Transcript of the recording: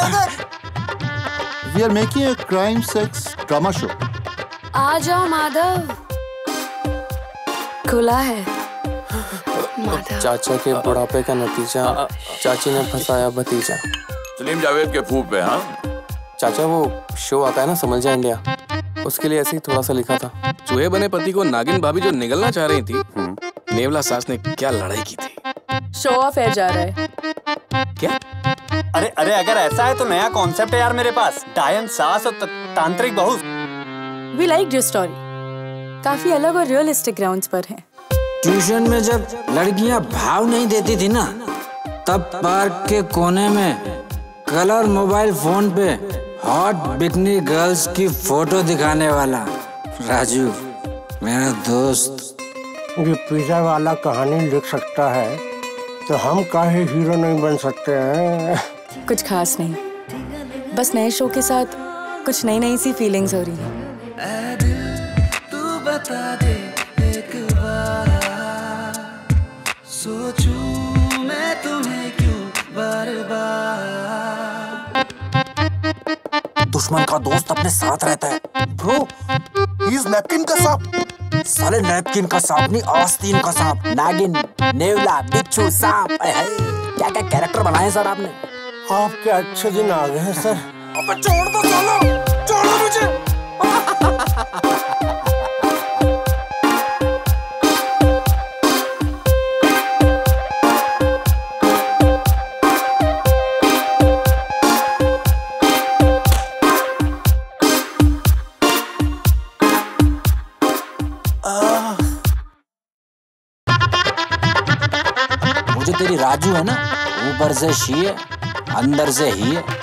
We are making a crime sex drama show. आ जाओ माधव, खुला है। चाचा के बुढ़ापे का नतीजा, चाची ने फंसाया भतीजा। सलीम जावेद के फूफ पे। हाँ चाचा, वो शो आता है ना समझ जा इंडिया, उसके लिए ऐसे ही थोड़ा सा लिखा था। चूहे बने पति को नागिन भाभी जो निगलना चाह रही थी, नेवला सास ने क्या लड़ाई की थी। शो ऑफ एयर जा रहा है क्या? अरे अरे, अगर ऐसा है तो नया कॉन्सेप्ट है यार मेरे पास, डायन सास और तांत्रिक बहू। We liked your story, काफी अलग और रियलिस्टिक ग्राउंड्स पर है। ट्यूशन में जब लड़कियां भाव नहीं देती थी ना, तब पार्क के कोने में कलर मोबाइल फोन पे हॉट बिकनी गर्ल्स की फोटो दिखाने वाला राजू मेरा दोस्त। ये पिज्जा वाला कहानी लिख सकता है तो हम काहे हीरो नहीं बन सकते हैं? कुछ खास नहीं, बस नए शो के साथ कुछ नई नई सी फीलिंग्स हो रही है। तू बता दे एक बार, सोचूं मैं तुम्हें क्यों बार बार। दुश्मन का दोस्त अपने साथ रहता है। Bro, he is napkin का सांप। साले नैपकिन का सांप नहीं, आस्तीन का सांप। नागिन, नेवला, बिच्छू, सांप, क्या क्या कैरेक्टर बनाए सर आपने। आपके अच्छे दिन आ गए हैं सर। अबे छोड़ दो सालो, छोड़ो मुझे। मुझे तेरी राजू है ना, ऊपर से शी है, अंदर से ही है।